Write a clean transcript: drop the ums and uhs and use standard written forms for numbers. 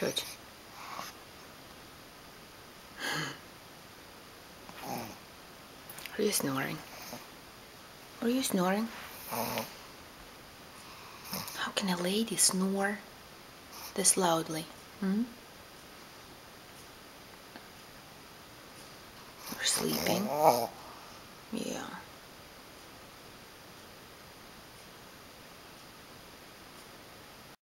George. Are you snoring? Are you snoring? How can a lady snore this loudly? Hmm? You're sleeping.